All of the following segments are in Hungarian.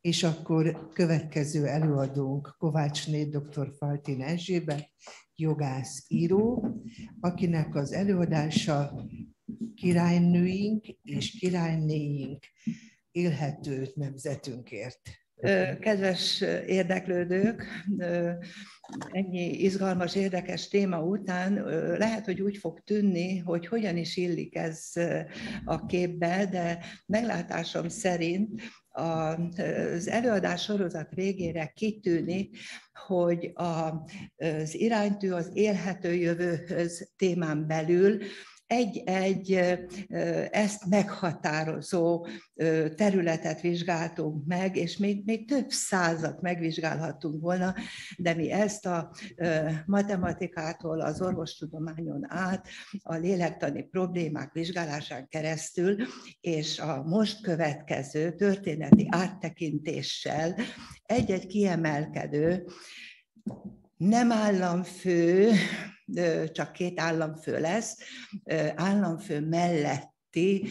És akkor következő előadónk Kovácsné dr. Faltin Erzsébet, jogász, író, akinek az előadása Királynőink és királynéink élhető nemzetünkért. Kedves érdeklődők, ennyi izgalmas, érdekes téma után lehet, hogy úgy fog tűnni, hogy hogyan is illik ez a képbe, de meglátásom szerint az előadás sorozat végére kitűnik, hogy az iránytű az élhető jövőhöz témán belül egy-egy ezt meghatározó területet vizsgáltunk meg, és még több százat megvizsgálhattunk volna, de mi ezt a matematikától az orvostudományon át, a lélektani problémák vizsgálásán keresztül, és a most következő történeti áttekintéssel egy-egy kiemelkedő, nem államfő, csak 2 államfő lesz, államfő melletti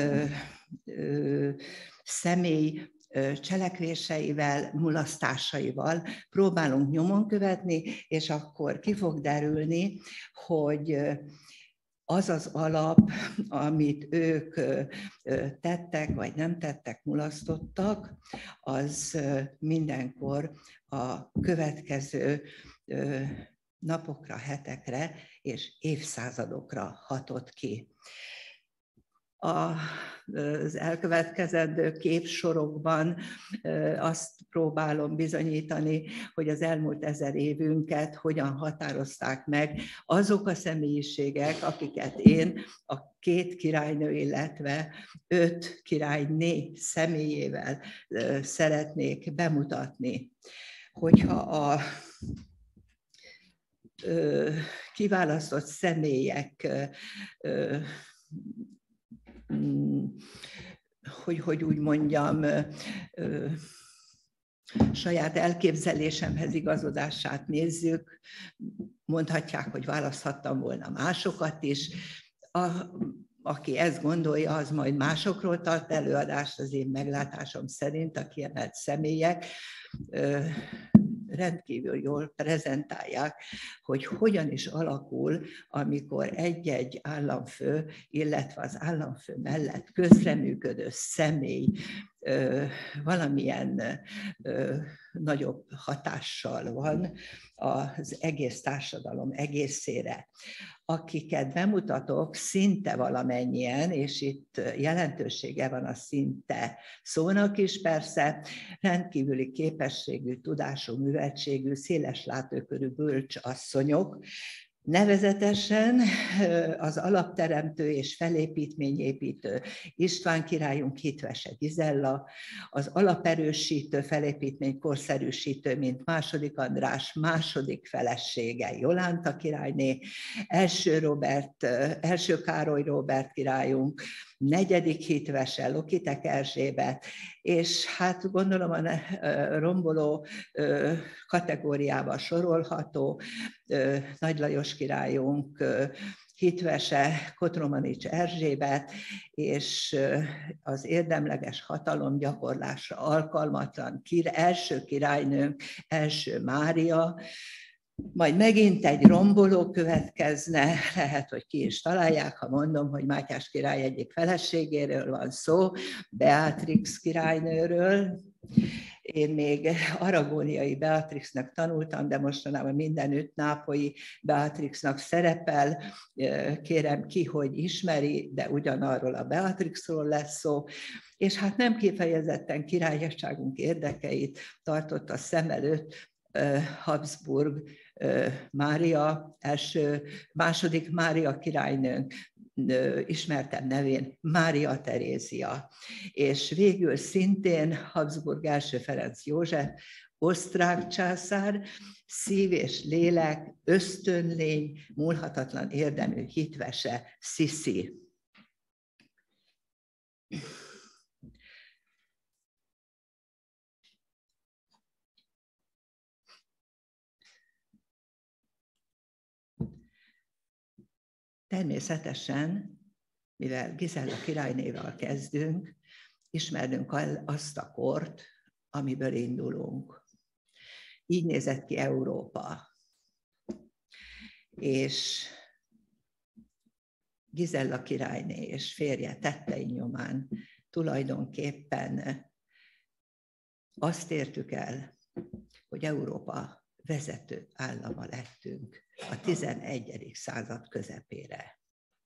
személy cselekvéseivel, mulasztásaival próbálunk nyomon követni, és akkor ki fog derülni, hogy az az alap, amit ők tettek, vagy nem tettek, mulasztottak, az mindenkor a következő napokra, hetekre és évszázadokra hatott ki. Az elkövetkezendő képsorokban azt próbálom bizonyítani, hogy az elmúlt 1000 évünket hogyan határozták meg azok a személyiségek, akiket én a 2 királynő, illetve 5 királyné személyével szeretnék bemutatni. Hogyha a kiválasztott személyek hogy úgy mondjam, saját elképzelésemhez igazodását nézzük, mondhatják, hogy választhattam volna másokat is. Aki ezt gondolja, az majd másokról tart előadást, az én meglátásom szerint a kiemelt személyek rendkívül jól prezentálják, hogy hogyan is alakul, amikor egy-egy államfő, illetve az államfő mellett közreműködő személy valamilyen nagyobb hatással van az egész társadalom egészére. Akiket bemutatok, szinte valamennyien, és itt jelentősége van a szinte szónak is persze, rendkívüli képességű, tudású, műveltségű, széles látókörű bölcs asszonyok, nevezetesen az alapteremtő és felépítményépítő István királyunk Hitvese Gizella, az alaperősítő, felépítmény korszerűsítő, mint II. András második felesége Jolánta királyné, első Károly Róbert királyunk, 4. Hitvese Lokitek Erzsébet, és hát gondolom a romboló kategóriába sorolható Nagy Lajos királyunk, Hitvese Kotromanics Erzsébet, és az érdemleges hatalomgyakorlásra alkalmatlan első királynőnk, első Mária, majd megint egy romboló következne, lehet, hogy ki is találják, ha mondom, hogy Mátyás király egyik feleségéről van szó, Beatrix királynőről. Én még aragóniai Beatrixnak tanultam, de mostanában mindenütt nápolyi Beatrixnak szerepel. Kérem ki, hogy ismeri, de ugyanarról a Beatrixról lesz szó. És hát nem kifejezetten királyságunk érdekeit tartotta szem előtt Habsburg Mária, második Mária királynőnk, ismertebb nevén Mária Terézia. És végül szintén Habsburg első Ferenc József, osztrák császár, szív és lélek, ösztönlény, múlhatatlan érdemű Hitvese Sziszi. Természetesen, mivel Gizella királynével kezdünk, ismernünk azt a kort, amiből indulunk. Így nézett ki Európa. És Gizella királyné és férje tettei nyomán tulajdonképpen azt értük el, hogy Európa vezető állama lettünk a 11. század közepére.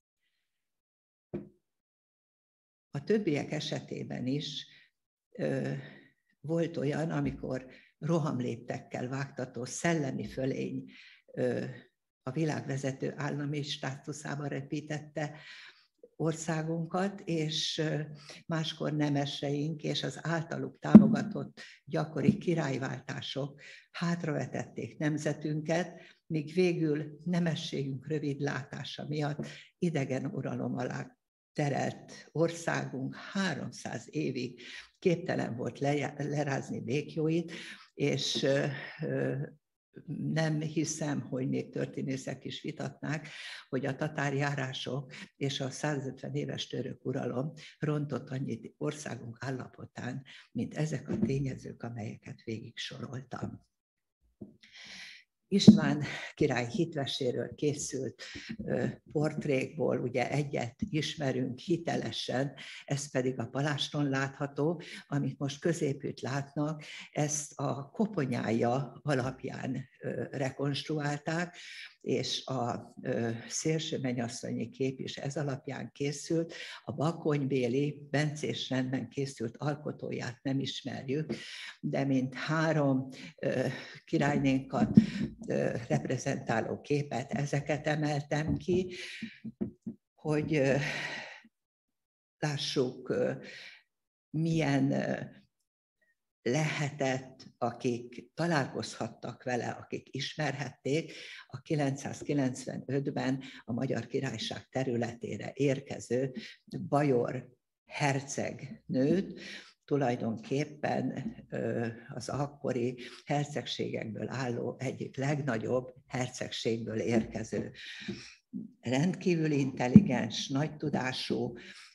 A többiek esetében is volt olyan, amikor rohamléptekkel vágtató szellemi fölény a világvezető állami státuszába repítette országunkat, és máskor nemeseink és az általuk támogatott gyakori királyváltások hátravetették nemzetünket, míg végül nemességünk rövidlátása miatt idegen uralom alá terelt országunk 300 évig képtelen volt lerázni békjóit, és nem hiszem, hogy még történészek is vitatnák, hogy a tatárjárások és a 150 éves török uralom rontott annyit országunk állapotán, mint ezek a tényezők, amelyeket végig soroltam. István király hitveséről készült portrékból ugye egyet ismerünk hitelesen, ez pedig a paláston látható, amit most középütt látnak, ezt a koponyája alapján rekonstruálták, és a szélső mennyasszonyi kép is ez alapján készült, a bakonybéli bencés rendben készült alkotóját nem ismerjük, de mint 3 királynénkat reprezentáló képet, ezeket emeltem ki, hogy lássuk, milyen lehetett, akik találkozhattak vele, akik ismerhették, a 995-ben a Magyar Királyság területére érkező bajor hercegnőt, tulajdonképpen az akkori hercegségekből álló egyik legnagyobb hercegségből érkező. Rendkívül intelligens, nagy tudású,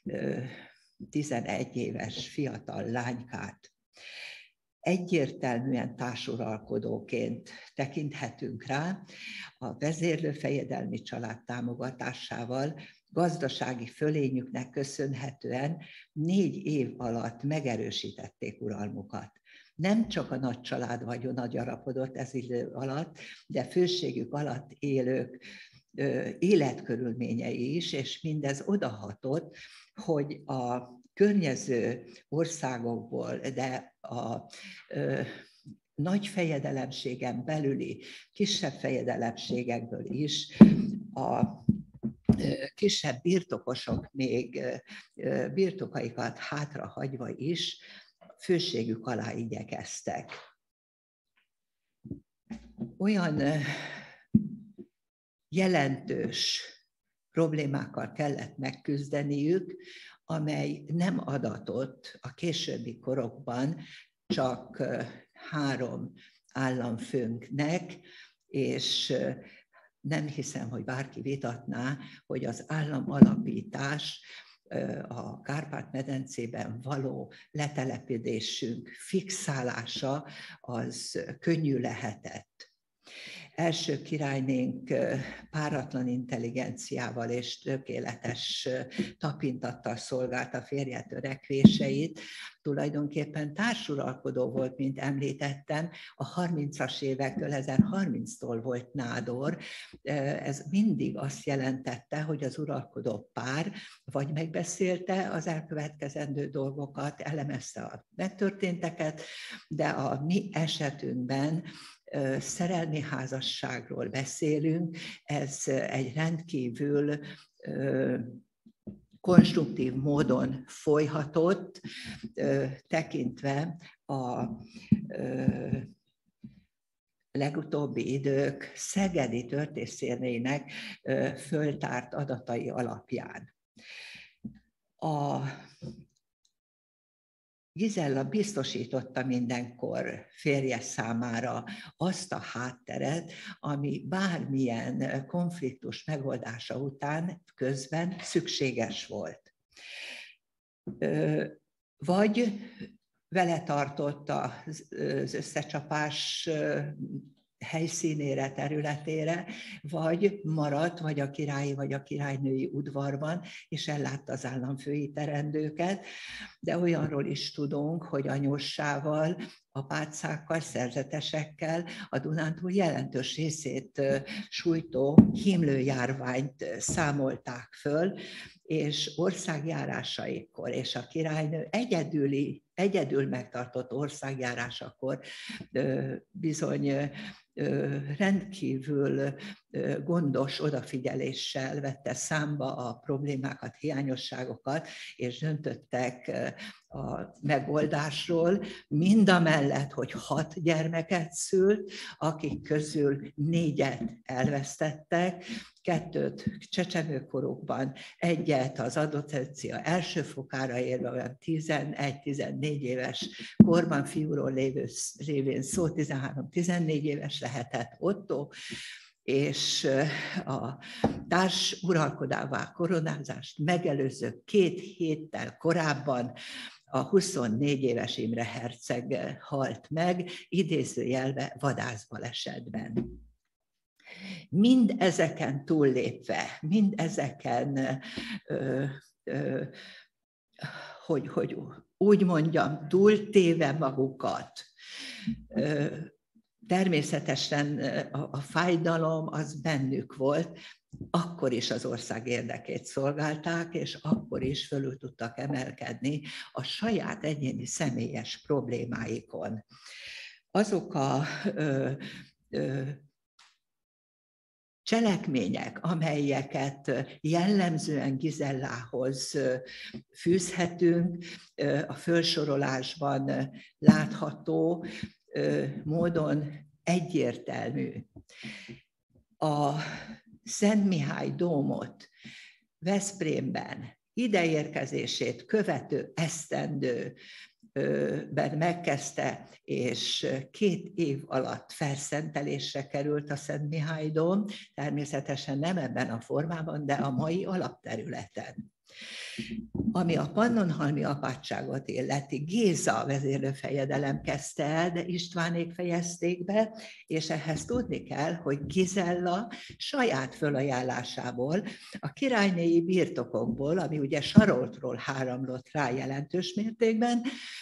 11 éves fiatal lánykát egyértelműen társuralkodóként tekinthetünk rá, a vezérlőfejedelmi család támogatásával, gazdasági fölényüknek köszönhetően 4 év alatt megerősítették uralmukat. Nem csak a nagy család vagyona gyarapodott ez idő alatt, de főségük alatt élők életkörülményei is, és mindez odahatott, hogy a környező országokból, de a nagy fejedelemségen belüli kisebb fejedelemségekből is a kisebb birtokosok még birtokaikat hátrahagyva is főségük alá igyekeztek. Olyan jelentős problémákkal kellett megküzdeniük, amely nem adatott a későbbi korokban csak 3 államfőnknek, és nem hiszem, hogy bárki vitatná, hogy az államalapítás, a Kárpát-medencében való letelepedésünk fixálása az könnyű lehetett. Első királynénk páratlan intelligenciával és tökéletes tapintattal szolgálta férje törekvéseit. Tulajdonképpen társuralkodó volt, mint említettem, a 30-as évektől, 1030-tól volt nádor. Ez mindig azt jelentette, hogy az uralkodó pár vagy megbeszélte az elkövetkezendő dolgokat, elemezte a megtörténteket, de a mi esetünkben szerelmi házasságról beszélünk, ez egy rendkívül konstruktív módon folyhatott, tekintve a legutóbbi idők szegedi történészének föltárt adatai alapján. A Gizella biztosította mindenkor férje számára azt a hátteret, ami bármilyen konfliktus megoldása után közben szükséges volt. Vagy vele tartott az összecsapás helyszínére, területére, vagy maradt, vagy a királyi, vagy a királynői udvarban, és ellátta az államfői terendőket. De olyanról is tudunk, hogy anyóssával, apácákkal, szerzetesekkel a Dunántúl jelentős részét sújtó himlőjárványt számolták föl, és országjárásaikor, és a királynő egyedül megtartott országjárásakor bizony rendkívül gondos odafigyeléssel vette számba a problémákat, hiányosságokat, és döntöttek a megoldásról, mindamellett, hogy 6 gyermeket szült, akik közül 4-et elvesztettek, 2 csecsemőkorukban, 1-et az adolescencia első fokára érve, olyan 11-14 éves korban, fiúról lévén szó, 13-14 éves lehetett Otto, és a társ uralkodává koronázást megelőző 2 héttel korábban a 24 éves Imre herceg halt meg, idézőjelbe vadászbalesetben. Mind ezeken túllépve, mind ezeken, hogy úgy mondjam, túltéve magukat, természetesen a fájdalom az bennük volt, akkor is az ország érdekét szolgálták, és akkor is fölül tudtak emelkedni a saját egyéni személyes problémáikon. Azok a cselekmények, amelyeket jellemzően Gizellához fűzhetünk, a felsorolásban látható módon egyértelmű. A Szent Mihály dómot Veszprémben ideérkezését követő esztendőben megkezdte, és 2 év alatt felszentelésre került a Szent Mihály dóm, természetesen nem ebben a formában, de a mai alapterületen. Ami a pannonhalmi apátságot illeti, Géza vezérlőfejedelem kezdte el, de Istvánék fejezték be, és ehhez tudni kell, hogy Gizella saját fölajánlásából, a királynéi birtokokból, ami ugye Saroltról áramlott rá jelentős mértékben,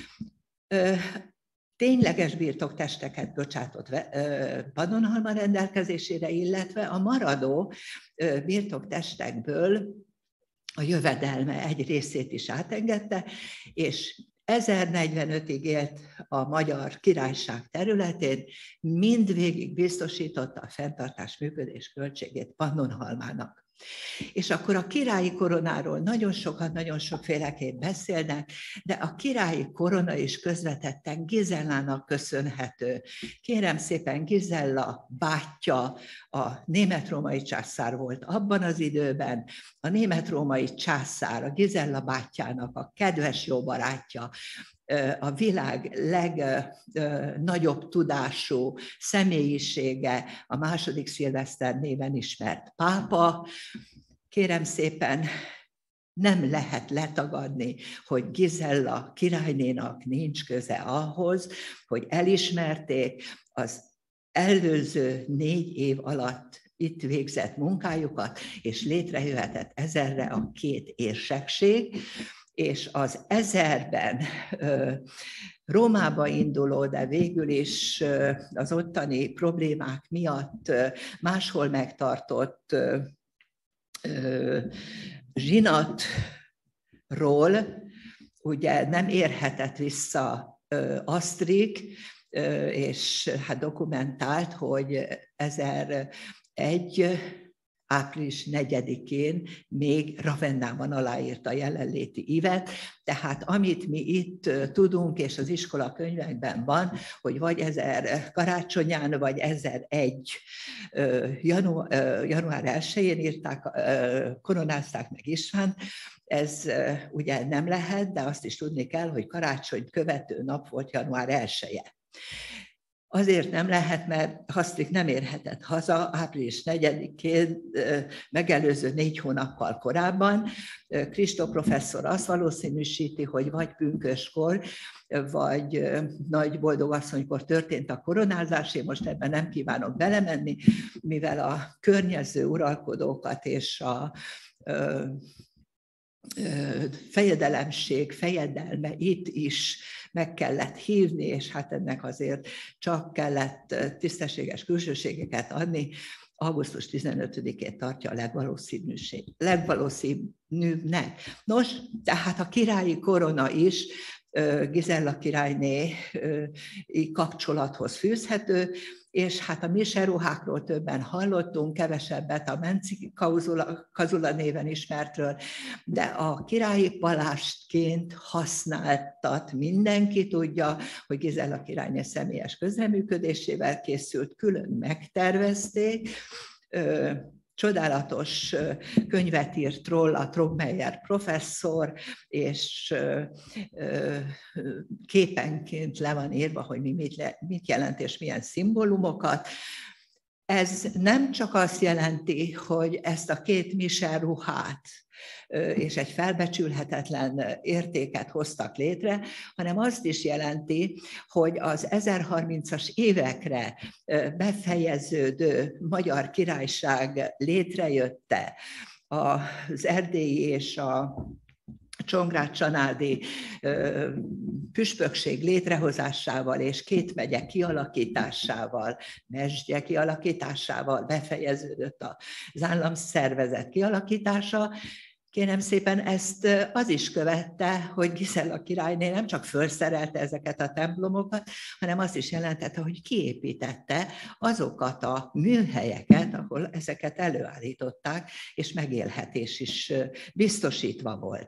tényleges birtoktesteket bocsátott Pannonhalma rendelkezésére, illetve a maradó birtoktestekből a jövedelme egy részét is átengedte, és 1045-ig élt a Magyar Királyság területén, mindvégig biztosította a fenntartás működés költségét Pannonhalmának. És akkor a királyi koronáról nagyon sokan, nagyon sokféleképp beszélnek, de a királyi korona is közvetetten Gizellának köszönhető. Kérem szépen, Gizella bátyja a német-római császár volt abban az időben, a német-római császár, a Gizella bátyjának a kedves jó barátja, a világ legnagyobb tudású személyisége, a második Szilveszter néven ismert pápa. Kérem szépen, nem lehet letagadni, hogy Gizella királynénak nincs köze ahhoz, hogy elismerték az előző 4 év alatt itt végzett munkájukat, és létrejöhetett 1000-re a 2 érsekség, és az 1000-ben Rómába induló, de végül is az ottani problémák miatt máshol megtartott zsinatról ugye nem érhetett vissza Asztrik, és hát dokumentált, hogy 1001. április 4-én még Ravennában aláírta a jelenléti ívet, tehát amit mi itt tudunk, és az iskola könyvekben van, hogy vagy 1000 karácsonyán, vagy 1001 január 1-én írták, koronázták meg Istvánt, ez ugye nem lehet, de azt is tudni kell, hogy karácsony követő nap volt január 1-je. Azért nem lehet, mert Hasztrik nem érhetett haza április 4-én, megelőző 4 hónappal korábban. Kristó professzor azt valószínűsíti, hogy vagy pünköskor, vagy nagy boldogasszonykor történt a koronázás. Én most ebben nem kívánok belemenni, mivel a környező uralkodókat és a fejedelemség fejedelme itt is meg kellett hívni, és hát ennek azért csak kellett tisztességes külsőségeket adni. Augusztus 15-ét tartja a legvalószínűbbnek. Nos, tehát a királyi korona is Gizella királyné kapcsolathoz fűzhető, és hát a miseruhákról többen hallottunk, kevesebbet a Menci kazula néven ismertről, de a királyi palástként használtat mindenki tudja, hogy Gizella királyné személyes közreműködésével készült, külön megtervezték, csodálatos könyvet írt róla Trogmeyer professzor, és képenként le van írva, hogy mit jelent és milyen szimbólumokat. Ez nem csak azt jelenti, hogy ezt a 2 Michel ruhát és egy felbecsülhetetlen értéket hoztak létre, hanem azt is jelenti, hogy az 1030-as évekre befejeződő Magyar Királyság létrejötte az erdélyi és a csongrád-csanádi püspökség létrehozásával és 2 megye kialakításával, mesdje kialakításával befejeződött az államszervezet kialakítása. Kérem szépen, ezt az is követte, hogy Gizella királyné nem csak felszerelte ezeket a templomokat, hanem azt is jelentette, hogy kiépítette azokat a műhelyeket, ahol ezeket előállították, és megélhetés is biztosítva volt.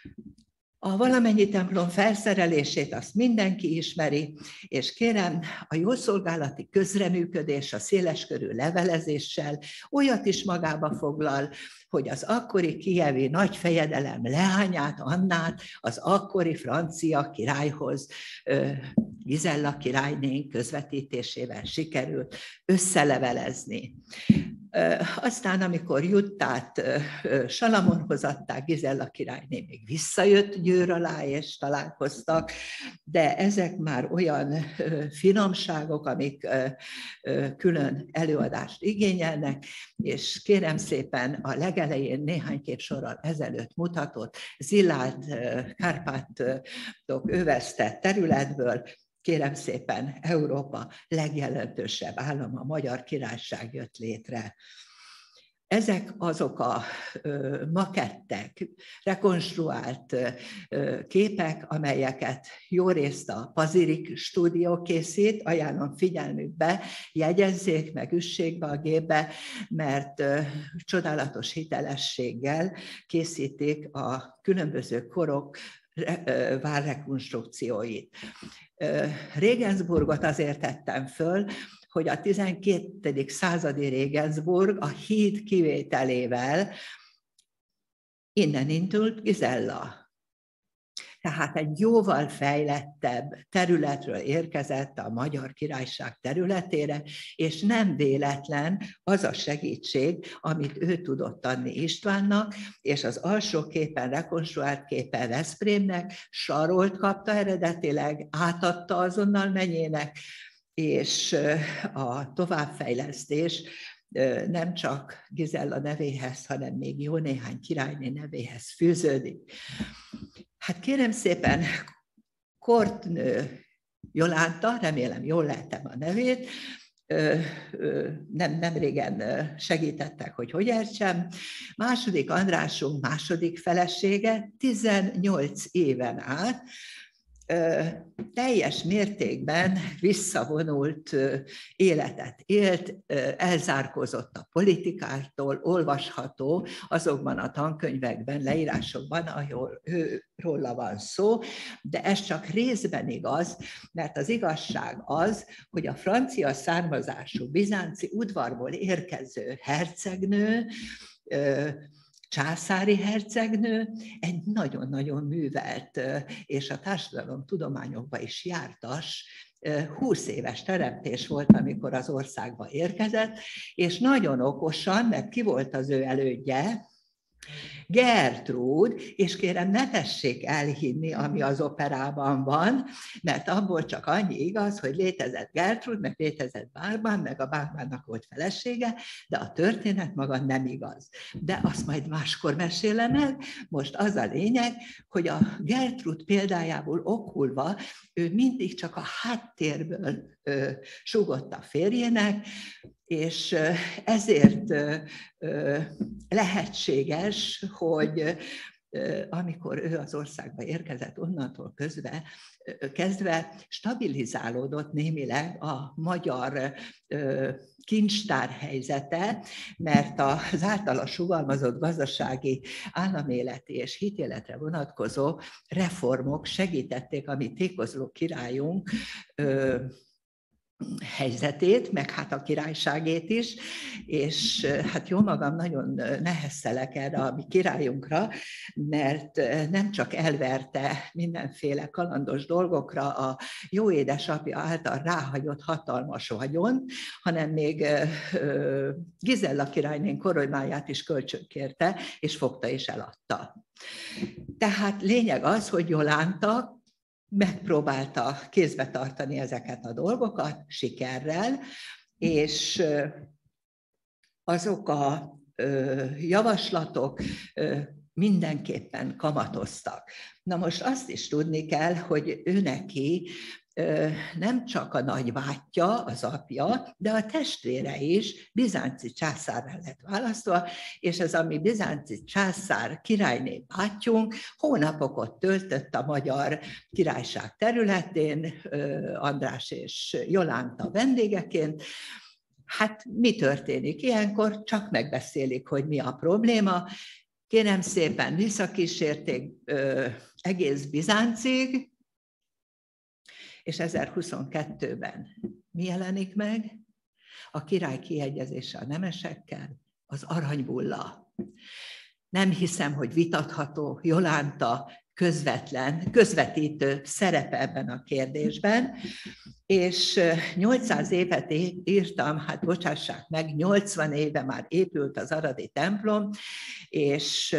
A valamennyi templom felszerelését azt mindenki ismeri, és kérem, a jószolgálati közreműködés a széleskörű levelezéssel olyat is magába foglal, hogy az akkori kijevi nagyfejedelem leányát, Annát az akkori francia királyhoz Gizella királyné közvetítésével sikerült összelevelezni. Aztán, amikor Juttát Salamonhoz adták, Gizella királyné még visszajött Győr alá, és találkoztak, de ezek már olyan finomságok, amik külön előadást igényelnek, és kérem szépen a legelején néhány sorral ezelőtt mutatott Zilárd Kárpátok övezte területből, kérem szépen, Európa legjelentősebb állama, a Magyar Királyság jött létre. Ezek azok a makettek, rekonstruált képek, amelyeket jórészt a Pazirik stúdió készít, ajánlom figyelmükbe, jegyezzék meg, üssék be a gépbe, mert csodálatos hitelességgel készítik a különböző korok várrekonstrukcióit. Regensburgot azért tettem föl, hogy a 12. századi Regensburg a híd kivételével innen indult Gizella. Tehát egy jóval fejlettebb területről érkezett a Magyar Királyság területére, és nem véletlen az a segítség, amit ő tudott adni Istvánnak, és az alsó képen, rekonstruált képen Veszprémnek, Sarolt kapta eredetileg, átadta azonnal menyének, és a továbbfejlesztés nem csak Gizella nevéhez, hanem még jó néhány királyné nevéhez fűződik. Hát kérem szépen, Kortnő Jolánta, remélem jól lehetem a nevét, nem régen segítettek, hogy értsem. Második Andrásunk második felesége 18 éven át teljes mértékben visszavonult életet élt, elzárkózott a politikától, olvasható azokban a tankönyvekben, leírásokban, ahol róla van szó, de ez csak részben igaz, mert az igazság az, hogy a francia származású bizánci udvarból érkező hercegnő, császári hercegnő egy nagyon-nagyon művelt és a társadalomtudományokba is jártas 20 éves teremtés volt, amikor az országba érkezett, és nagyon okosan, mert ki volt az ő elődje, Gertrúd, és kérem, ne tessék elhinni, ami az operában van, mert abból csak annyi igaz, hogy létezett Gertrúd, meg létezett Bárban, meg a Bárbannak volt felesége, de a történet maga nem igaz. De azt majd máskor mesélem el. Most az a lényeg, hogy a Gertrúd példájából okulva ő mindig csak a háttérből sugott a férjének, és ezért lehetséges, hogy amikor ő az országba érkezett, onnantól kezdve stabilizálódott némileg a magyar kincstár helyzete, mert az általa sugalmazott gazdasági, államéleti és hitéletre vonatkozó reformok segítették a mi tékozló királyunk helyzetét, meg hát a királyságét is, és hát jó magam nagyon neheztelek erre a mi királyunkra, mert nem csak elverte mindenféle kalandos dolgokra a jó édesapja által ráhagyott hatalmas vagyon, hanem még Gizella királynén koronáját is kölcsönkérte, és fogta és eladta. Tehát lényeg az, hogy Jolánta megpróbálta kézbe tartani ezeket a dolgokat sikerrel, és azok a javaslatok mindenképpen kamatoztak. Na most azt is tudni kell, hogy ő neki nem csak a nagybátyja, az apja, de a testvére is bizánci császárra lett választva, és ez a mi bizánci császár királyné bátyjunk hónapokat töltött a magyar királyság területén, András és Jolánta vendégeként. Hát mi történik ilyenkor? Csak megbeszélik, hogy mi a probléma. Kérem szépen, visszakísérték egész Bizáncig, és 1022-ben mi jelenik meg? A király kiegyezése a nemesekkel, az aranybulla. Nem hiszem, hogy vitatható Jolánta közvetítő szerepe ebben a kérdésben, és 800 évet írtam, hát bocsássák meg, 80 éve már épült az aradi templom, és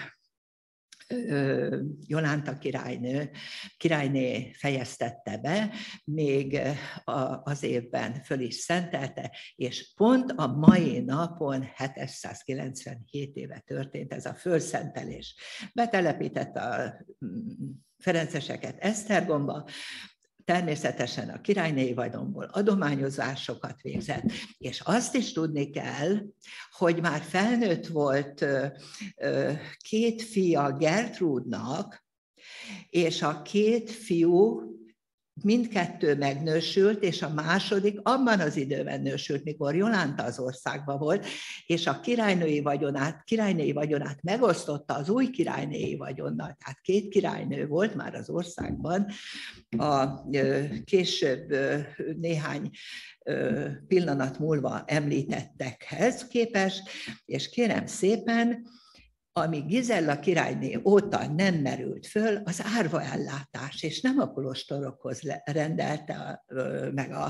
Jolánta királyné fejeztette be, még az évben föl is szentelte, és pont a mai napon 797 éve történt ez a fölszentelés. Betelepítette a ferenceseket Esztergomba, természetesen a királynéi vagyonból adományozásokat végzett, és azt is tudni kell, hogy már felnőtt volt két fia Gertrúdnak, és a két fiú mindkettő megnősült, és a második abban az időben nősült, mikor Jolánta az országban volt, és a királynői vagyonát megosztotta az új királynéi vagyonnal, tehát két királynő volt már az országban, a később néhány pillanat múlva említettekhez képest, és kérem szépen, ami Gizella királyné óta nem merült föl, az árvaellátás, és nem a kolostorokhoz rendelte meg a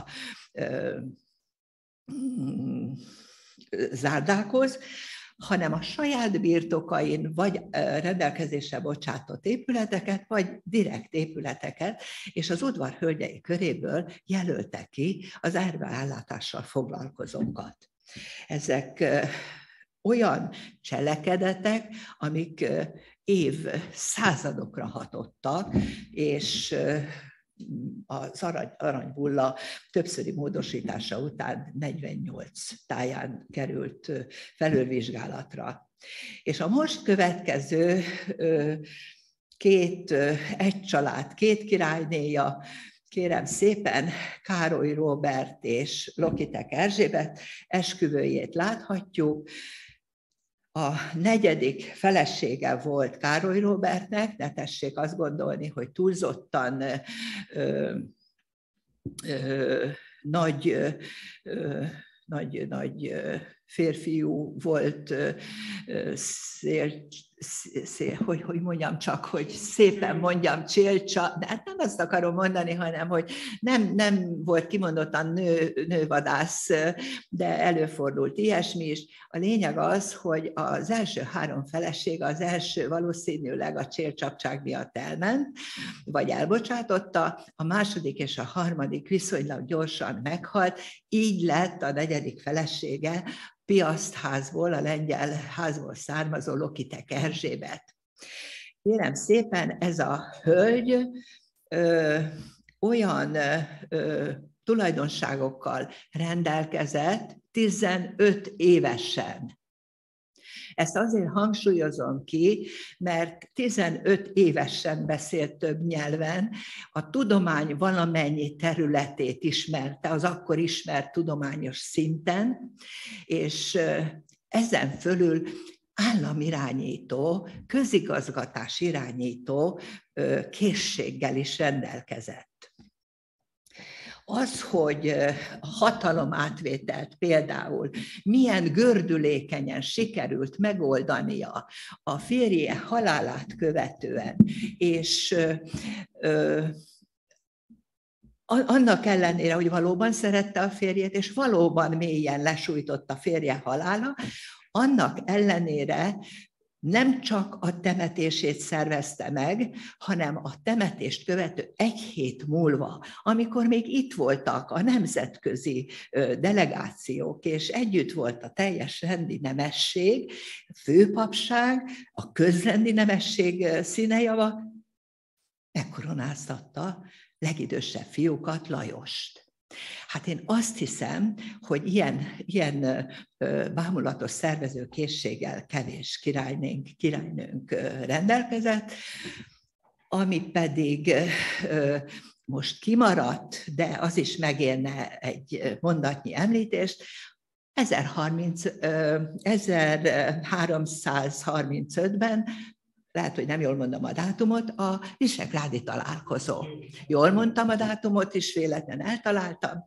zárdákhoz, hanem a saját birtokain vagy rendelkezésre bocsátott épületeket, vagy direkt épületeket, és az udvar hölgyei köréből jelölte ki az árvaellátással foglalkozókat. Ezek olyan cselekedetek, amik évszázadokra hatottak, és az aranybulla többszöri módosítása után 48 táján került felülvizsgálatra. És a most következő egy család, két királynéja, kérem szépen, Károly Róbert és Lokitek Erzsébet esküvőjét láthatjuk. A negyedik felesége volt Károly Róbertnek, ne tessék azt gondolni, hogy túlzottan nagy férfiú volt, hogy mondjam csak, hogy szépen mondjam, Csélcsa, de hát nem azt akarom mondani, hanem, hogy nem volt kimondottan nővadász, de előfordult ilyesmi is. A lényeg az, hogy az első 3 feleség, az első valószínűleg a csélcsapság miatt elment, vagy elbocsátotta, a második és a harmadik viszonylag gyorsan meghalt, így lett a 4. felesége Piaszt házból, a lengyel házból származó Lokitek Erzsébet. Kérem szépen, ez a hölgy olyan tulajdonságokkal rendelkezett 15 évesen. Ezt azért hangsúlyozom ki, mert 15 évesen beszélt több nyelven, a tudomány valamennyi területét ismerte, az akkor ismert tudományos szinten, és ezen fölül államirányító, közigazgatás irányító készséggel is rendelkezett. Az, hogy a hatalomátvételt például milyen gördülékenyen sikerült megoldania a férje halálát követően, és annak ellenére, hogy valóban szerette a férjét, és valóban mélyen lesújtott a férje halála, annak ellenére nem csak a temetését szervezte meg, hanem a temetést követő 1 hét múlva, amikor még itt voltak a nemzetközi delegációk, és együtt volt a teljes rendi nemesség, főpapság, a közrendi nemesség színejava, megkoronáztatta legidősebb fiúkat, Lajost. Hát én azt hiszem, hogy ilyen bámulatos szervezőkészséggel kevés királynőnk rendelkezett, ami pedig most kimaradt, de az is megérne egy mondatnyi említést, 1335-ben, lehet, hogy nem jól mondom a dátumot, a visegrádi találkozó. Jól mondtam a dátumot is, véletlen eltaláltam.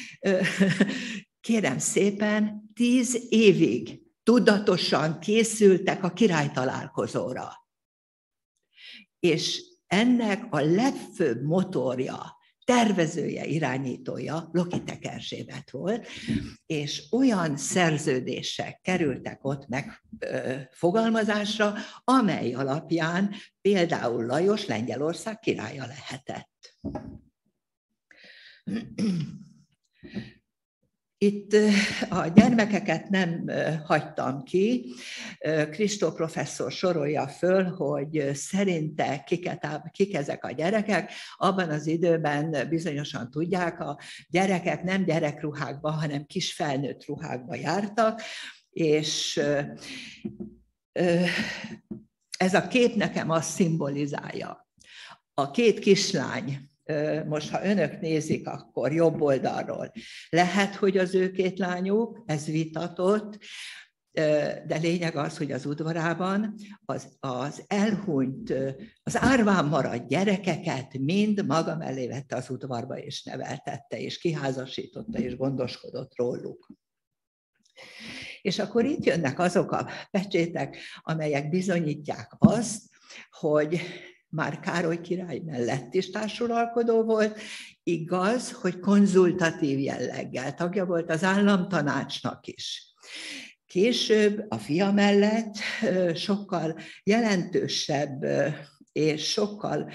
Kérem szépen, 10 évig tudatosan készültek a királytalálkozóra. És ennek a legfőbb motorja, tervezője, irányítója Lokitek Erzsébet volt, és olyan szerződések kerültek ott megfogalmazásra, amely alapján például Lajos Lengyelország királya lehetett. Itt a gyermekeket nem hagytam ki. Kristó professzor sorolja föl, hogy szerinte kik ezek a gyerekek. Abban az időben bizonyosan tudják, a gyerekek nem gyerekruhákba, hanem kis felnőtt ruhákba jártak, és ez a kép nekem azt szimbolizálja. A 2 kislány, most ha önök nézik, akkor jobb oldalról. Lehet, hogy az ő 2 lányuk, ez vitatott, de lényeg az, hogy az udvarában az elhunyt, az árván maradt gyerekeket mind maga mellé vette az udvarba, és neveltette, és kiházasította, és gondoskodott róluk. És akkor itt jönnek azok a pecsétek, amelyek bizonyítják azt, hogy már Károly király mellett is társuralkodó volt, igaz, hogy konzultatív jelleggel tagja volt az államtanácsnak is. Később a fia mellett sokkal jelentősebb és sokkal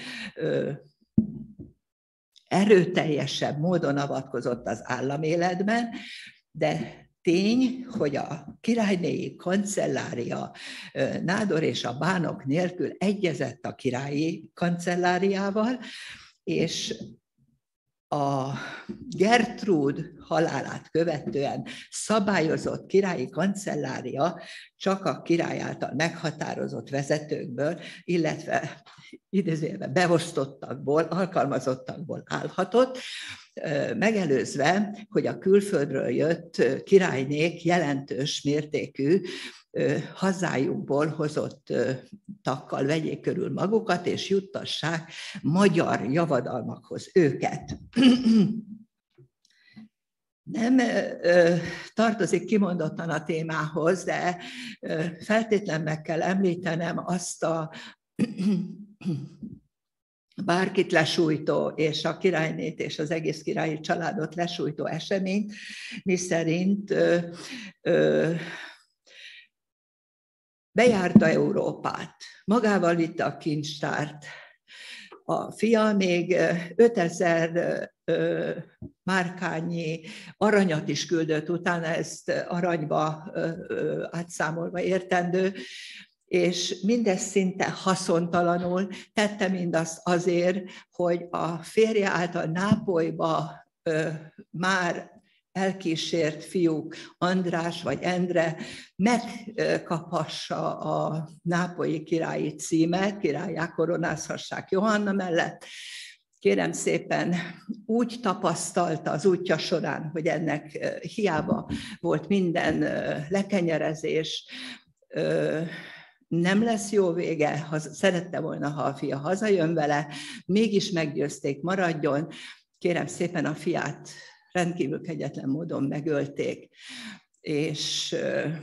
erőteljesebb módon avatkozott az államéletben, de tény, hogy a királynéi kancellária nádor és a bánok nélkül egyezett a királyi kancelláriával, és a Gertrúd halálát követően szabályozott királyi kancellária csak a király által meghatározott vezetőkből, illetve idézőjelben beosztottakból, alkalmazottakból állhatott, megelőzve, hogy a külföldről jött királynék jelentős mértékű hazájukból hozott takkal vegyék körül magukat, és juttassák magyar javadalmakhoz őket. nem tartozik kimondottan a témához, de feltétlen meg kell említenem azt a bárkit lesújtó, és a királynét és az egész királyi családot lesújtó eseményt, miszerint bejárta Európát, magával vitte a kincstárt. A fia még 5000 márkányi aranyat is küldött, utána ezt aranyba átszámolva értendő, és mindez szinte haszontalanul tette mindazt azért, hogy a férje által Nápolyba már elkísért fiúk, András vagy Endre megkaphassa a nápolyi királyi címet, királlyá koronázhassák Johanna mellett. Kérem szépen, úgy tapasztalta az útja során, hogy ennek hiába volt minden lekenyerezés, nem lesz jó vége, szerette volna, ha a fia hazajön vele, mégis meggyőzték, maradjon. Kérem szépen, a fiát rendkívül kegyetlen módon megölték, és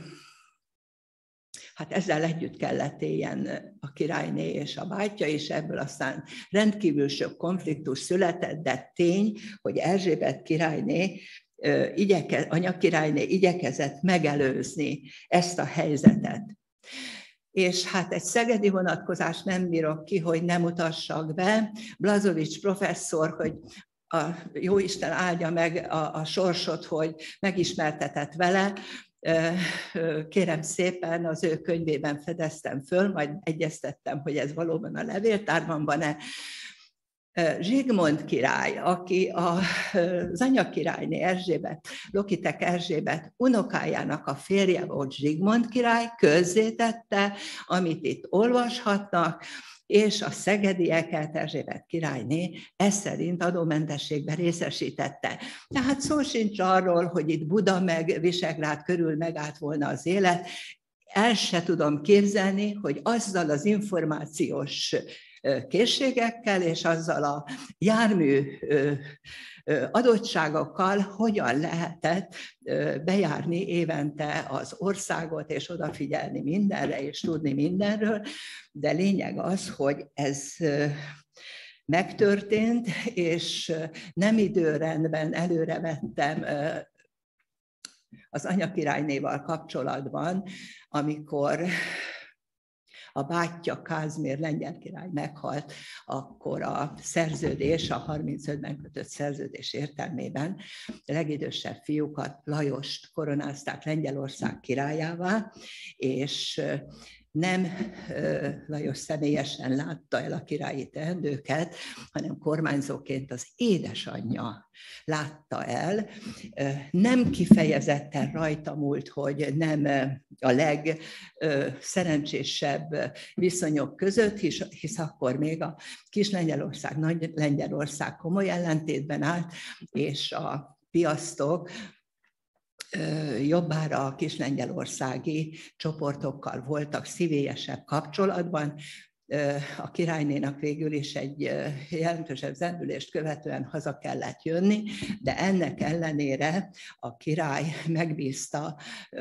hát ezzel együtt kellett éljen a királyné és a bátyja, és ebből aztán rendkívül sok konfliktus született, de tény, hogy Erzsébet királyné, anyakirályné igyekezett megelőzni ezt a helyzetet. És hát egy szegedi vonatkozást nem bírok ki, hogy nem mutassak be. Blazovics professzor, hogy a jóisten áldja meg a sorsot, hogy megismertetett vele. Kérem szépen, az ő könyvében fedeztem föl, majd egyeztettem, hogy ez valóban a levéltárban van-e. Zsigmond király, aki az anyakirályné Erzsébet, Lokitek Erzsébet unokájának a férje volt, Zsigmond király, közzétette, amit itt olvashatnak, és a szegedieket Erzsébet királyné ez szerint adómentességben részesítette. Tehát szó sincs arról, hogy itt Buda meg Visegrád körül megállt volna az élet. El se tudom képzelni, hogy azzal az információs készségekkel és azzal a jármű adottságokkal hogyan lehetett bejárni évente az országot, és odafigyelni mindenre, és tudni mindenről, de lényeg az, hogy ez megtörtént, és nem időrendben előrevettem az anyakirálynéval kapcsolatban, amikor a bátyja Kázmér lengyel király meghalt, akkor a szerződés, a 35-ben kötött szerződés értelmében a legidősebb fiúkat, Lajost koronázták Lengyelország királyává, és nem Lajos személyesen látta el a királyi teendőket, hanem kormányzóként az édesanyja látta el. Nem kifejezetten rajta múlt, hogy nem a legszerencsésebb viszonyok között, hisz akkor még a kis Lengyelország, nagy Lengyelország komoly ellentétben állt, és a piasztok jobbára a kislengyelországi csoportokkal voltak szívélyesebb kapcsolatban. A királynénak végül is egy jelentősebb zendülést követően haza kellett jönni, de ennek ellenére a király megbízta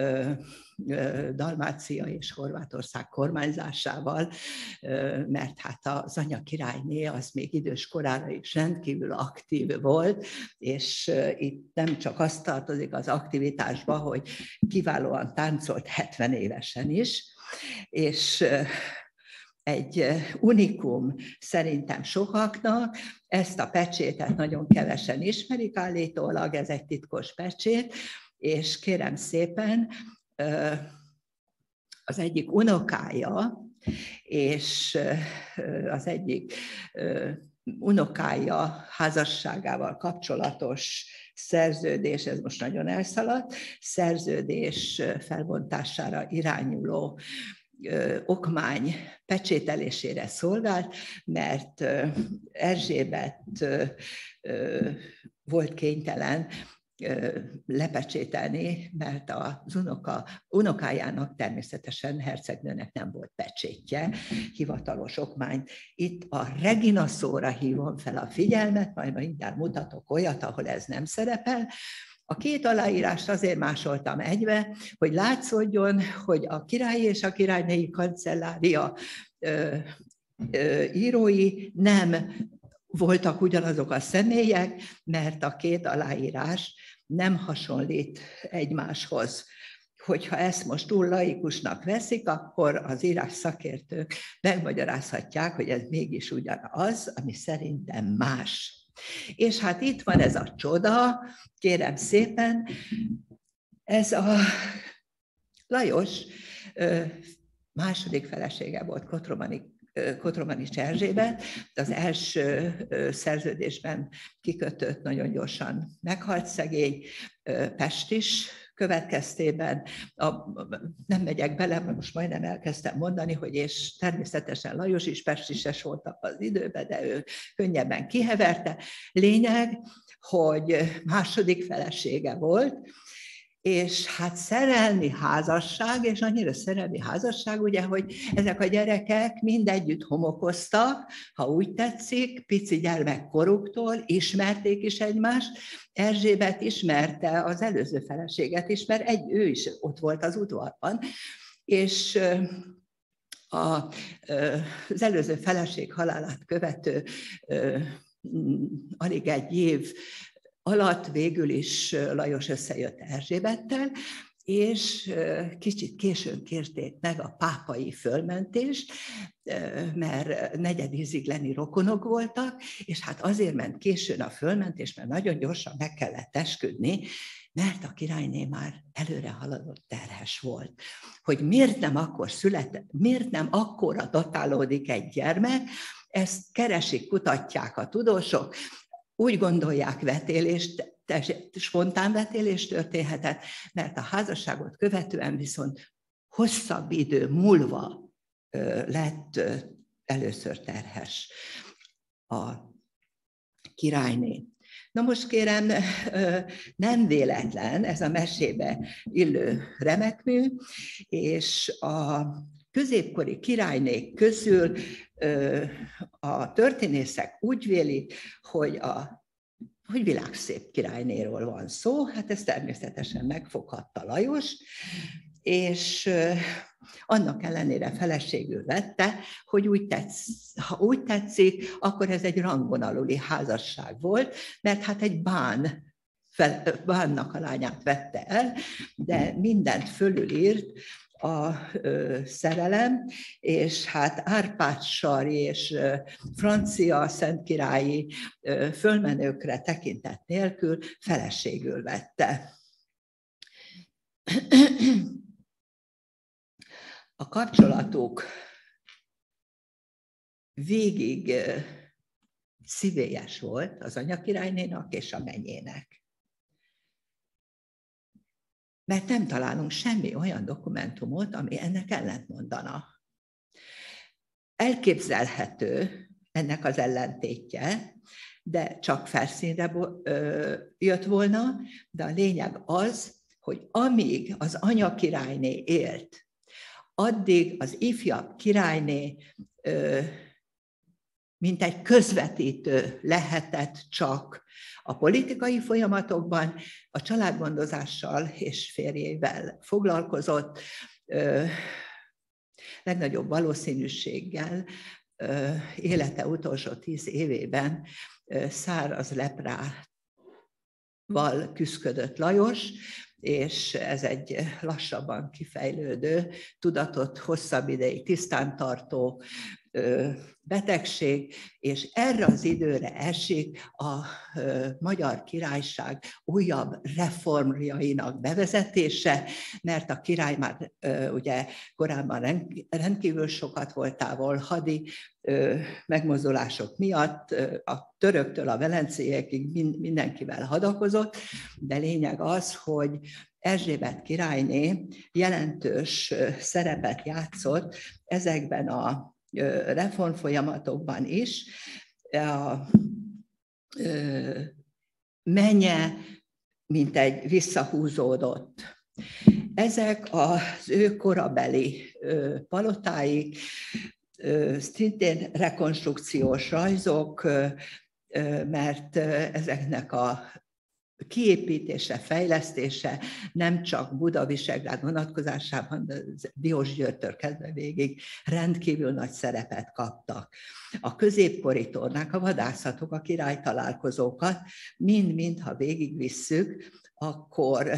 Dalmácia és Horvátország kormányzásával, mert hát az anyakirályné az még idős korára is rendkívül aktív volt, és itt nem csak azt tartozik az aktivitásba, hogy kiválóan táncolt 70 évesen is, és egy unikum szerintem sokaknak, ezt a pecsétet nagyon kevesen ismerik állítólag, ez egy titkos pecsét, és kérem szépen, az egyik unokája, és az egyik unokája házasságával kapcsolatos szerződés, ez most nagyon elszaladt, szerződés felbontására irányuló okmány pecsételésére szolgált, mert Erzsébet volt kénytelen lepecsételni, mert az unokájának, természetesen hercegnőnek nem volt pecsétje, hivatalos okmányt. Itt a Regina szóra hívom fel a figyelmet, majd mindjárt mutatok olyat, ahol ez nem szerepel. A két aláírást azért másoltam egybe, hogy látszódjon, hogy a királyi és a királynői kancellária írói nem voltak ugyanazok a személyek, mert a két aláírás nem hasonlít egymáshoz. Hogyha ezt most túl laikusnak veszik, akkor az írás szakértők megmagyarázhatják, hogy ez mégis ugyanaz, ami szerintem más. És hát itt van ez a csoda, kérem szépen, ez a Lajos második felesége volt Kotromanics Erzsébet, az első szerződésben kikötött, nagyon gyorsan meghalt szegény, Pestis következtében, nem megyek bele, mert most majdnem elkezdtem mondani, hogy és természetesen Lajos is pestises volt az időben, de ő könnyebben kiheverte. Lényeg, hogy második felesége volt, és hát szerelmi házasság, és annyira szerelmi házasság, ugye, hogy ezek a gyerekek mind együtt homokoztak, ha úgy tetszik, pici gyermekkoruktól, ismerték is egymást. Erzsébet ismerte az előző feleséget is, mert ő is ott volt az udvarban, és az előző feleség halálát követő alig egy év alatt végül is Lajos összejött Erzsébettel, és kicsit későn kérték meg a pápai fölmentést, mert negyedízigleni rokonok voltak, és hát azért ment későn a fölmentés, mert nagyon gyorsan meg kellett esküdni, mert a királyné már előre haladott terhes volt. Hogy miért nem akkor született, miért nem akkora datálódik egy gyermek, ezt keresik, kutatják a tudósok, úgy gondolják, spontán vetélés történhetett, mert a házasságot követően viszont hosszabb idő múlva lett először terhes a királyné. Na most kérem, nem véletlen ez a mesébe illő remekmű, és a középkori királynék közül a történészek úgy vélik, hogy világszép királynéről van szó, hát ez természetesen megfoghatta Lajos, és annak ellenére feleségül vette, hogy ha úgy tetszik, akkor ez egy rangon aluli házasság volt, mert hát egy bánnak a lányát vette el, de mindent fölülírt a szerelem, és hát Árpád-sari és francia szentkirályi fölmenőkre tekintet nélkül feleségül vette. A kapcsolatuk végig szívélyes volt az anyakirálynénak és a mennyének. Mert nem találunk semmi olyan dokumentumot, ami ennek ellentmondana. Elképzelhető ennek az ellentétje, de csak felszínre jött volna, de a lényeg az, hogy amíg az anyakirályné élt, addig az ifjabb királyné mint egy közvetítő lehetett csak a politikai folyamatokban, a családgondozással és férjével foglalkozott, legnagyobb valószínűséggel élete utolsó 10 évében száraz leprával küszködött Lajos, és ez egy lassabban kifejlődő, tudatot hosszabb ideig tisztántartó betegség, és erre az időre esik a Magyar Királyság újabb reformjainak bevezetése, mert a király már ugye korábban rendkívül sokat volt távol hadi megmozdulások miatt, a töröktől a velenceiekig mindenkivel hadakozott, de lényeg az, hogy Erzsébet királyné jelentős szerepet játszott ezekben a reformfolyamatokban is. A mennye mint egy visszahúzódott. Ezek az ő korabeli palotáik, szintén rekonstrukciós rajzok, mert ezeknek a kiépítése, fejlesztése nem csak Buda-Visegrád vonatkozásában, de Diós Györgytől kezdve végig rendkívül nagy szerepet kaptak. A középkori tornák, a vadászatok, a királytalálkozókat mind-mind, ha végigvisszük, akkor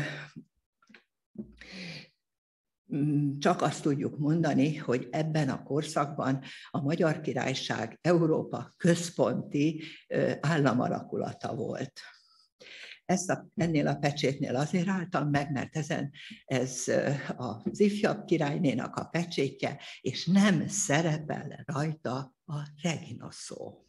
csak azt tudjuk mondani, hogy ebben a korszakban a Magyar Királyság Európa központi államalakulata volt. Ennél a pecsétnél azért álltam meg, mert ez az ifjabb királynénak a pecsétje, és nem szerepel rajta a Regina szó.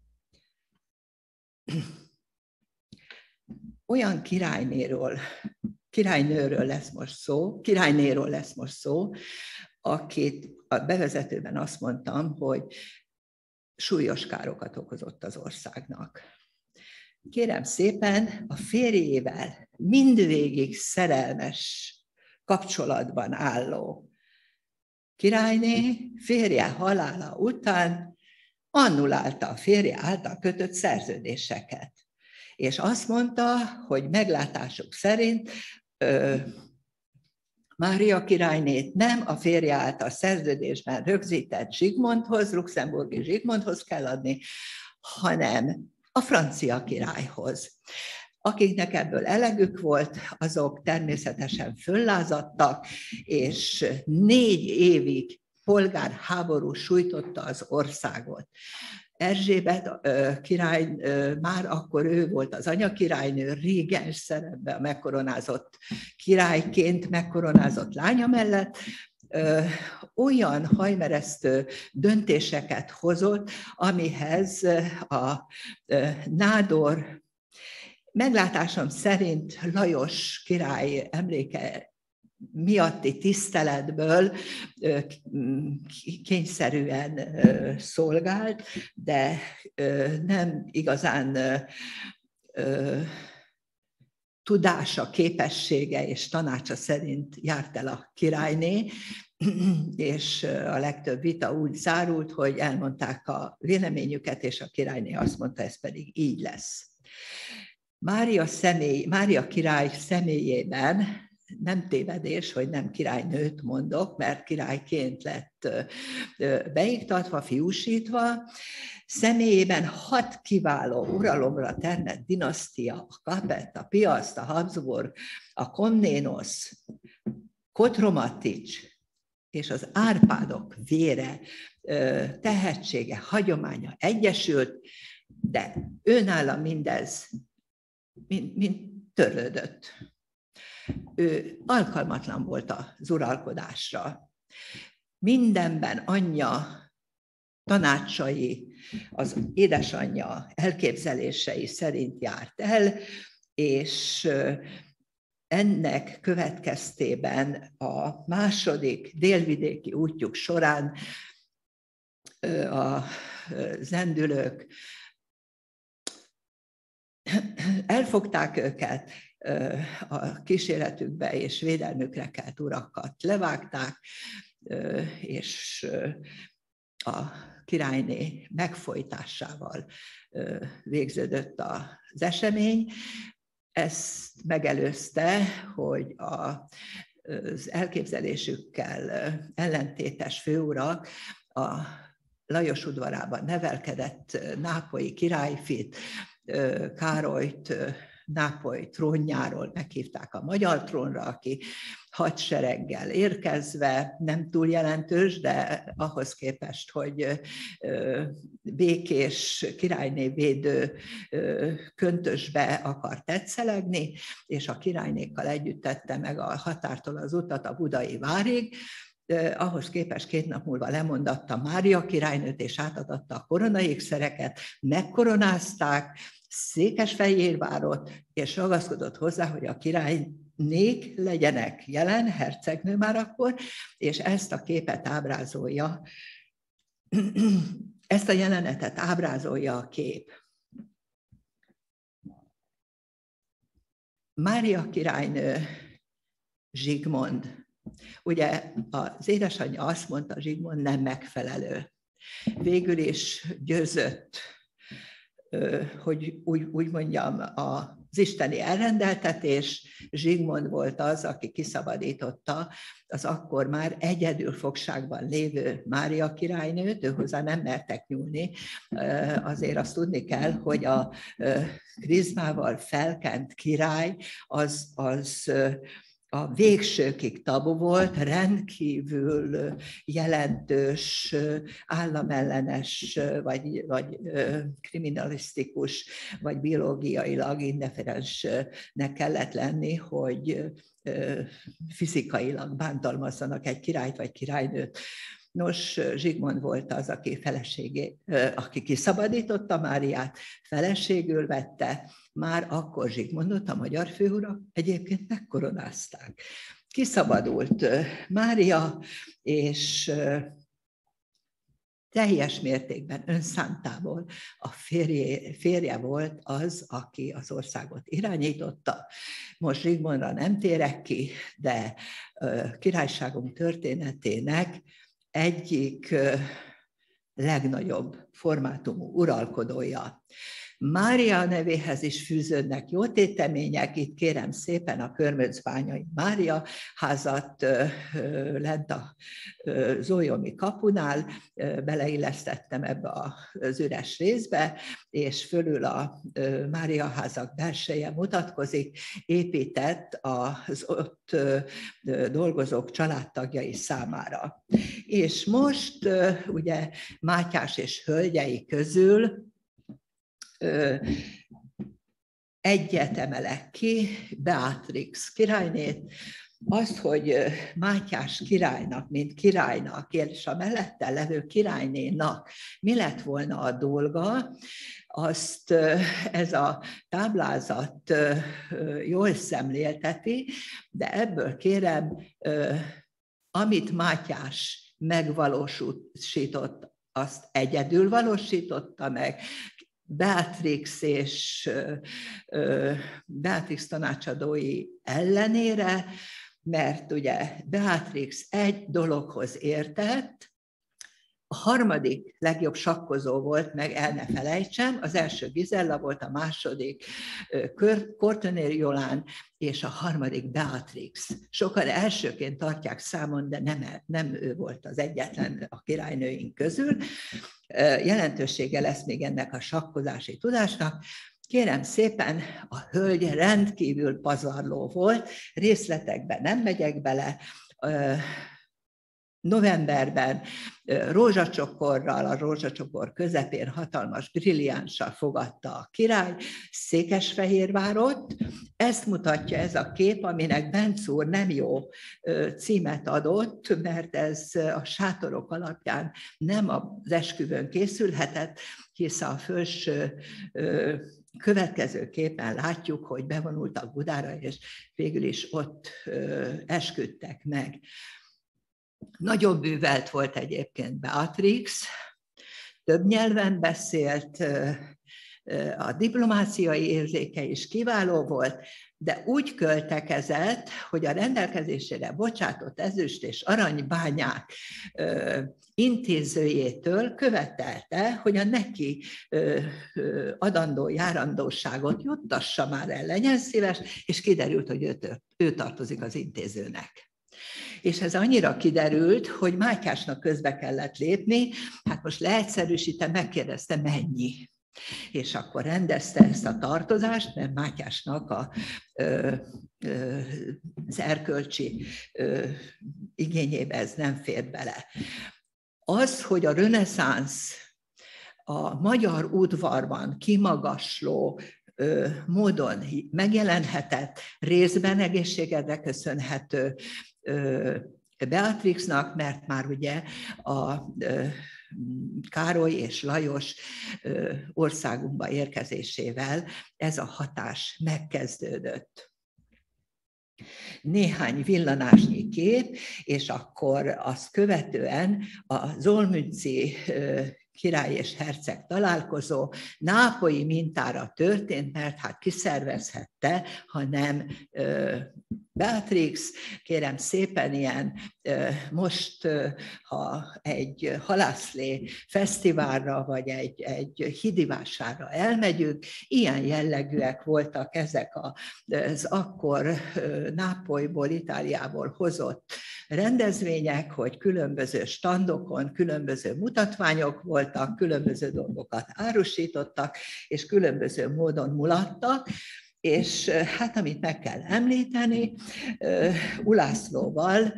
Olyan királynéről lesz most szó, akit a bevezetőben azt mondtam, hogy súlyos károkat okozott az országnak. Kérem szépen, a férjével mindvégig szerelmes kapcsolatban álló királyné férje halála után annulálta a férje által kötött szerződéseket. És azt mondta, hogy meglátásuk szerint Mária királynét nem a férje által szerződésben rögzített Zsigmondhoz, luxemburgi Zsigmondhoz kell adni, hanem a francia királyhoz. Akiknek ebből elegük volt, azok természetesen föllázadtak, és 4 évig polgárháború sújtotta az országot. Erzsébet király, már akkor ő volt az anyakirálynő, régens szerepben megkoronázott királyként, megkoronázott lánya mellett, olyan hajmeresztő döntéseket hozott, amihez a nádor, meglátásom szerint Lajos király emléke miatti tiszteletből kényszerűen szolgált, de nem igazán tudása, képessége és tanácsa szerint járt el a királyné, és a legtöbb vita úgy zárult, hogy elmondták a véleményüket, és a királyné azt mondta, ez pedig így lesz. Mária király személyében nem tévedés, hogy nem királynőt mondok, mert királyként lett beiktatva, fiúsítva. Személyében 6 kiváló uralomra termett dinasztia, a Capet, a Piast, a Habsburg, a Komnénosz, Kotromatics és az Árpádok vére, tehetsége, hagyománya egyesült, de őnála mindez mind törlődött. Ő alkalmatlan volt az uralkodásra. Mindenben anyja tanácsai, az édesanyja elképzelései szerint járt el, és ennek következtében a második délvidéki útjuk során a zendülők elfogták őket, a kíséretükbe és védelmükre kelt urakat levágták, és a királyné megfojtásával végződött az esemény. Ezt megelőzte, hogy az elképzelésükkel ellentétes főurak a Lajos udvarában nevelkedett nápolyi királyfit, Károlyt, Nápoly trónjáról meghívták a magyar trónra, aki hadsereggel érkezve, nem túl jelentős, de ahhoz képest, hogy békés királyné védő köntösbe akar tetszelegni, és a királynékkal együtt tette meg a határtól az utat a budai várig. Ahhoz képest 2 nap múlva lemondatta Mária királynőt, és átadatta a koronaékszereket, megkoronázták Székesfehérvárot, és ragaszkodott hozzá, hogy a királynék legyenek jelen, hercegnő már akkor, és ezt a képet ábrázolja, ezt a jelenetet ábrázolja a kép. Mária királynő, Zsigmond. Ugye az édesanyja azt mondta, Zsigmond nem megfelelő. Végül is győzött, hogy úgy mondjam, az isteni elrendeltetés, Zsigmond volt az, aki kiszabadította az akkor már egyedül fogságban lévő Mária királynőt, őhozzá nem mertek nyúlni. Azért azt tudni kell, hogy a krizmával felkent király az a végsőkig tabu volt, rendkívül jelentős, államellenes, vagy kriminalisztikus, vagy biológiailag indifferensnek kellett lenni, hogy fizikailag bántalmazzanak egy királyt vagy királynőt. Nos, Zsigmond volt az, aki kiszabadította Máriát, feleségül vette, már akkor Zsigmondot a magyar főurak egyébként megkoronázták. Kiszabadult Mária, és teljes mértékben önszántából a férje volt az, aki az országot irányította. Most Zsigmondra nem térek ki, de királyságunk történetének egyik legnagyobb formátumú uralkodója. Mária nevéhez is fűződnek jótétemények, itt kérem szépen a Körmöcbányai Mária házat lent a Zólyomi kapunál, beleillesztettem ebbe az üres részbe, és fölül a Mária házak belseje mutatkozik, épített az ott dolgozók családtagjai számára. És most ugye Mátyás és hölgyei közül egyet emelek ki, Beatrix királynét, azt, hogy Mátyás királynak, mint királynak, és a mellette levő királynénak mi lett volna a dolga, azt ez a táblázat jól szemlélteti, de ebből kérem, amit Mátyás megvalósított, azt egyedül valósította meg, Beatrix tanácsadói ellenére, mert ugye Beatrix egy dologhoz értett, a harmadik legjobb sakkozó volt, meg el ne felejtsem, az első Gizella volt, a második Courtenay Jolán, és a harmadik Beatrix. Sokan elsőként tartják számon, de nem ő volt az egyetlen a királynőink közül. Jelentősége lesz még ennek a sakkozási tudásnak. Kérem szépen, a hölgy rendkívül pazarló volt, részletekben nem megyek bele. Novemberben rózsacsokorral, a rózsacsokor közepén hatalmas brilliánssal fogadta a király Székesfehérvárot. Ezt mutatja ez a kép, aminek Benc úr nem jó címet adott, mert ez a sátorok alapján nem az esküvőn készülhetett, hisz a felső következő képen látjuk, hogy bevonultak Budára, és végül is ott esküdtek meg. Nagyon bűvelt volt egyébként Beatrix, több nyelven beszélt, a diplomáciai érzéke is kiváló volt, de úgy költekezett, hogy a rendelkezésére bocsátott ezüst és aranybányák intézőjétől követelte, hogy a neki adandó járandóságot juttassa már el, legyen szíves, és kiderült, hogy ő tartozik az intézőnek. És ez annyira kiderült, hogy Mátyásnak közbe kellett lépni, hát most leegyszerűsítem, megkérdezte, mennyi. És akkor rendezte ezt a tartozást, mert Mátyásnak az erkölcsi igényébe ez nem fér bele. Az, hogy a reneszánsz a magyar udvarban kimagasló módon megjelenhetett, részben egészségedre köszönhető Beatrixnak, mert már ugye a Károly és Lajos országunkba érkezésével ez a hatás megkezdődött. Néhány villanásnyi kép, és akkor azt követően a Zolmünci király és herceg találkozó nápolyi mintára történt, mert hát kiszervezhette, ha nem Beatrix, kérem szépen, ilyen most, ha egy halászlé fesztiválra, vagy egy hídivásárra elmegyünk, ilyen jellegűek voltak ezek az akkor Nápolyból, Itáliából hozott rendezvények, hogy különböző standokon különböző mutatványok voltak, különböző dolgokat árusítottak, és különböző módon mulattak, és hát amit meg kell említeni, Ulászlóval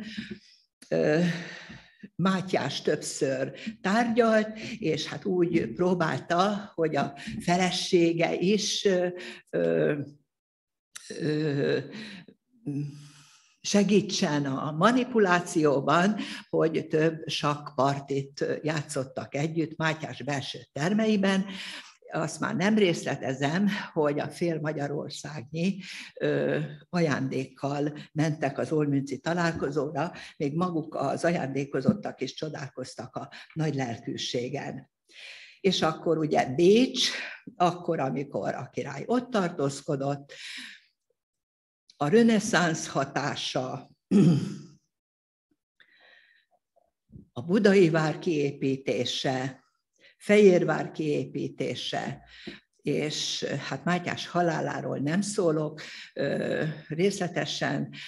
Mátyás többször tárgyalt, és hát úgy próbálta, hogy a felesége is segítsen a manipulációban, hogy több sakkpartit játszottak együtt Mátyás belső termeiben. Azt már nem részletezem, hogy a fél Magyarországnyi ajándékkal mentek az olmützi találkozóra, még maguk az ajándékozottak is csodálkoztak a nagy lelkűségen. És akkor ugye Bécs, akkor, amikor a király ott tartózkodott, a reneszánsz hatása, a budai vár kiépítése, Fejérvár kiépítése, és hát Mátyás haláláról nem szólok részletesen,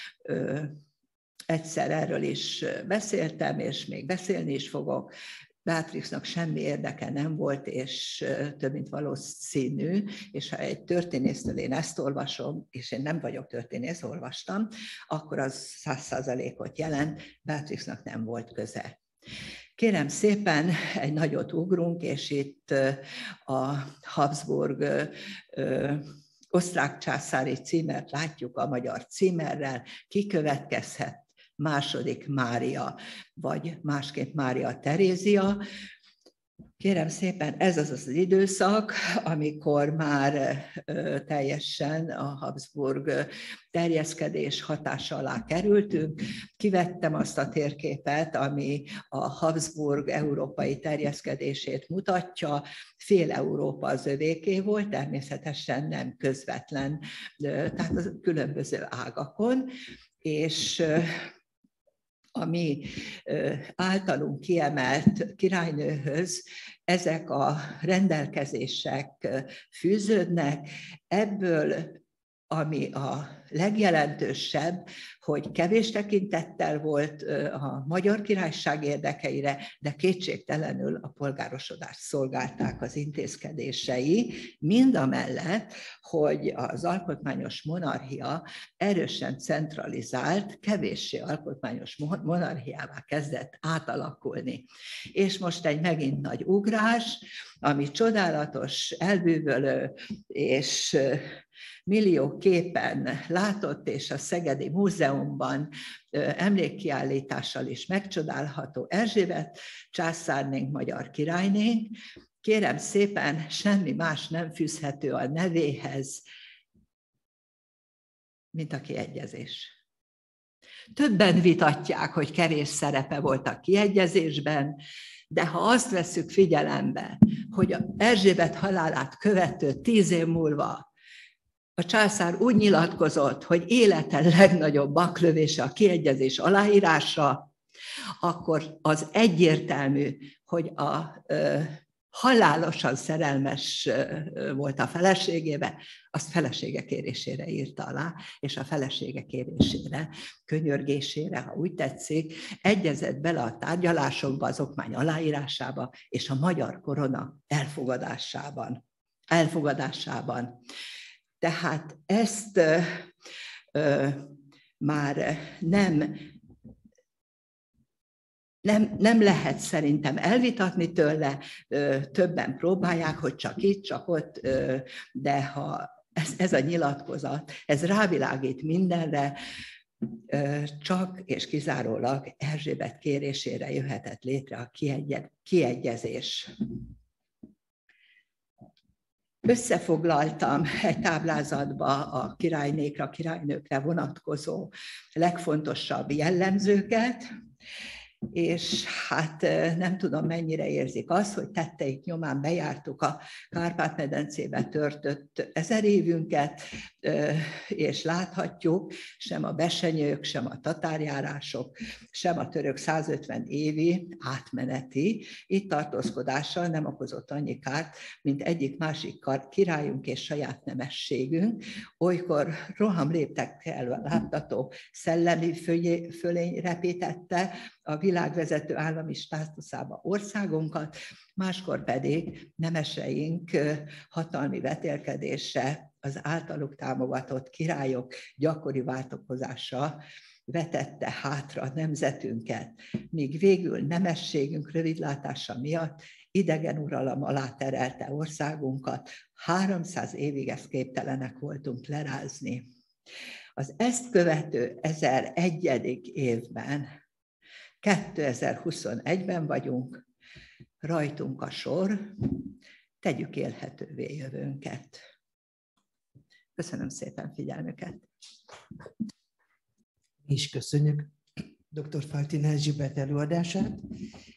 egyszer erről is beszéltem, és még beszélni is fogok. Beatrixnak semmi érdeke nem volt, és több mint valószínű, és ha egy történésztől én ezt olvasom, és én nem vagyok történész, olvastam, akkor az 100%-ot jelent, Beatrixnak nem volt köze. Kérem szépen, egy nagyot ugrunk, és itt a Habsburg osztrák császári címert látjuk a magyar címerrel, kikövetkezhet második Mária, vagy másként Mária Terézia. Kérem szépen, ez az időszak, amikor már teljesen a Habsburg terjeszkedés hatása alá kerültünk. Kivettem azt a térképet, ami a Habsburg európai terjeszkedését mutatja. Fél Európa az övéké volt, természetesen nem közvetlen, tehát a különböző ágakon, és a mi általunk kiemelt királynőhöz ezek a rendelkezések fűződnek. Ebből, ami a legjelentősebb, hogy kevés tekintettel volt a Magyar Királyság érdekeire, de kétségtelenül a polgárosodást szolgálták az intézkedései, mindamellett, hogy az alkotmányos monarchia erősen centralizált, kevéssé alkotmányos monarchiává kezdett átalakulni. És most egy megint nagy ugrás, ami csodálatos, elbűvölő, és millióképpen látott, és a Szegedi Múzeumban emlékkiállítással is megcsodálható Erzsébet császárnénk, magyar királynénk. Kérem szépen, semmi más nem fűzhető a nevéhez, mint a kiegyezés. Többen vitatják, hogy kevés szerepe volt a kiegyezésben, de ha azt vesszük figyelembe, hogy Erzsébet halálát követő 10 év múlva a császár úgy nyilatkozott, hogy élete legnagyobb baklövése a kiegyezés aláírása, akkor az egyértelmű, hogy a halálosan szerelmes volt a feleségébe, azt felesége kérésére írta alá, és a felesége kérésére, könyörgésére, ha úgy tetszik, egyezett bele a tárgyalásokba, az okmány aláírásába, és a magyar korona elfogadásában. Tehát ezt már nem lehet szerintem elvitatni tőle, többen próbálják, hogy csak itt, csak ott, de ha ez a nyilatkozat, ez rávilágít mindenre, csak és kizárólag Erzsébet kérésére jöhetett létre a kiegyezés. Összefoglaltam egy táblázatba a királynékra, királynőkre vonatkozó legfontosabb jellemzőket, és hát nem tudom, mennyire érzik azt, hogy tetteik nyomán bejártuk a Kárpát-medencébe törtött 1000 évünket, és láthatjuk, sem a besenyők, sem a tatárjárások, sem a török 150 évi átmeneti itt tartózkodással nem okozott annyi kárt, mint egyik-másik királyunk és saját nemességünk. Olykor roham léptek el a láptató szellemi fölény repítette a világvezető állami státuszába országunkat, máskor pedig nemeseink hatalmi vetélkedése, az általuk támogatott királyok gyakori váltakozása vetette hátra a nemzetünket, míg végül nemességünk rövidlátása miatt idegen uralom alá terelte országunkat, 300 évig ezt képtelenek voltunk lerázni. Az ezt követő 1001. évben, 2021-ben vagyunk, rajtunk a sor, tegyük élhetővé jövőnket. Köszönöm szépen figyelmüket! Mi is köszönjük dr. Faltin Erzsébet előadását.